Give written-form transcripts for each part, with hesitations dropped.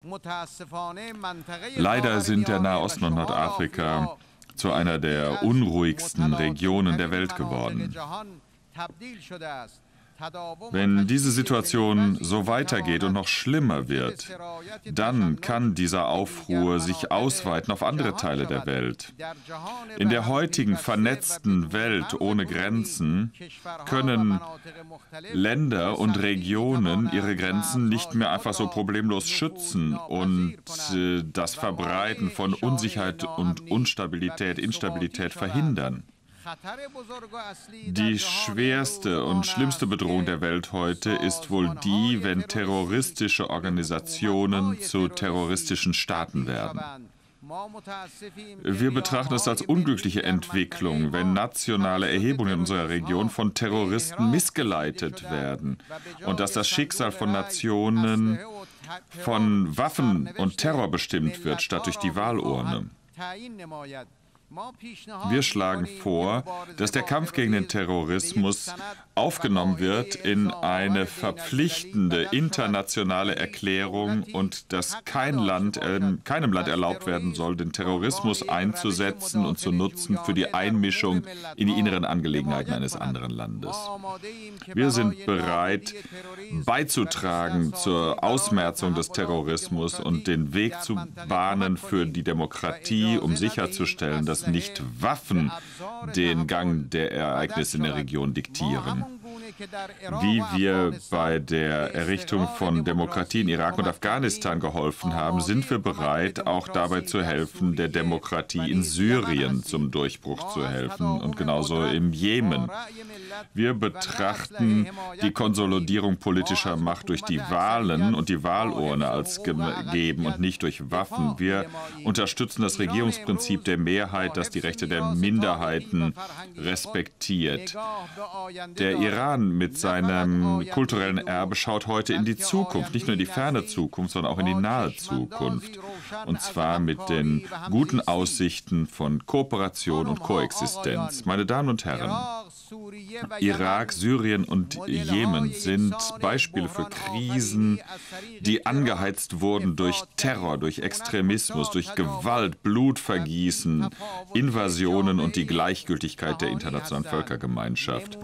Leider sind der Nahosten und Nordafrika zu einer der unruhigsten Regionen der Welt geworden. Wenn diese Situation so weitergeht und noch schlimmer wird, dann kann dieser Aufruhr sich ausweiten auf andere Teile der Welt. In der heutigen vernetzten Welt ohne Grenzen können Länder und Regionen ihre Grenzen nicht mehr einfach so problemlos schützen und das Verbreiten von Unsicherheit und Instabilität verhindern. Die schwerste und schlimmste Bedrohung der Welt heute ist wohl die, wenn terroristische Organisationen zu terroristischen Staaten werden. Wir betrachten es als unglückliche Entwicklung, wenn nationale Erhebungen in unserer Region von Terroristen missgeleitet werden und dass das Schicksal von Nationen von Waffen und Terror bestimmt wird, statt durch die Wahlurne. Wir schlagen vor, dass der Kampf gegen den Terrorismus aufgenommen wird in eine verpflichtende internationale Erklärung und dass keinem Land erlaubt werden soll, den Terrorismus einzusetzen und zu nutzen für die Einmischung in die inneren Angelegenheiten eines anderen Landes. Wir sind bereit, beizutragen zur Ausmerzung des Terrorismus und den Weg zu bahnen für die Demokratie, um sicherzustellen, dass nicht Waffen den Gang der Ereignisse in der Region diktieren. Wie wir bei der Errichtung von Demokratie in Irak und Afghanistan geholfen haben, sind wir bereit, auch dabei zu helfen, der Demokratie in Syrien zum Durchbruch zu helfen und genauso im Jemen. Wir betrachten die Konsolidierung politischer Macht durch die Wahlen und die Wahlurne als gegeben und nicht durch Waffen. Wir unterstützen das Regierungsprinzip der Mehrheit, das die Rechte der Minderheiten respektiert. Der Iran mit seinem kulturellen Erbe schaut heute in die Zukunft, nicht nur in die ferne Zukunft, sondern auch in die nahe Zukunft. Und zwar mit den guten Aussichten von Kooperation und Koexistenz. Meine Damen und Herren, Irak, Syrien und Jemen sind Beispiele für Krisen, die angeheizt wurden durch Terror, durch Extremismus, durch Gewalt, Blutvergießen, Invasionen und die Gleichgültigkeit der internationalen Völkergemeinschaft.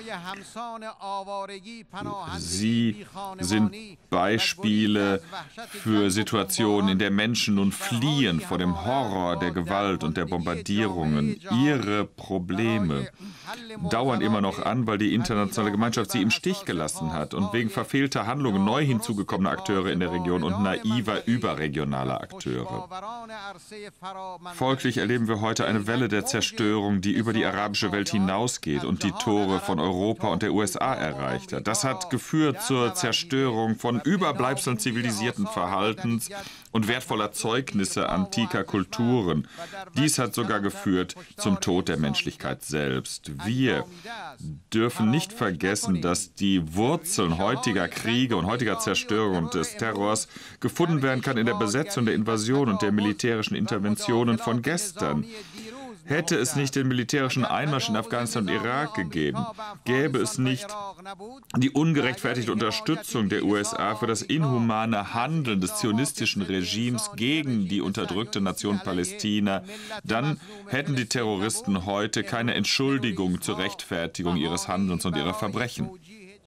Sie sind Beispiele für Situationen, in der Menschen nun fliehen vor dem Horror der Gewalt und der Bombardierungen. Ihre Probleme dauern immer noch an, weil die internationale Gemeinschaft sie im Stich gelassen hat und wegen verfehlter Handlungen neu hinzugekommener Akteure in der Region und naiver überregionaler Akteure. Folglich erleben wir heute eine Welle der Zerstörung, die über die arabische Welt hinausgeht und die Tore von Europa und der USA erreicht hat. Das hat geführt zur Zerstörung von Überbleibseln zivilisierten Verhaltens und wertvoller Zeugnisse antiker Kulturen. Dies hat sogar geführt zum Tod der Menschlichkeit selbst. Wir dürfen nicht vergessen, dass die Wurzeln heutiger Kriege und heutiger Zerstörung und des Terrors gefunden werden kann in der Besetzung, der Invasion und der militärischen Interventionen von gestern. Hätte es nicht den militärischen Einmarsch in Afghanistan und Irak gegeben, gäbe es nicht die ungerechtfertigte Unterstützung der USA für das inhumane Handeln des zionistischen Regimes gegen die unterdrückte Nation Palästina, dann hätten die Terroristen heute keine Entschuldigung zur Rechtfertigung ihres Handelns und ihrer Verbrechen.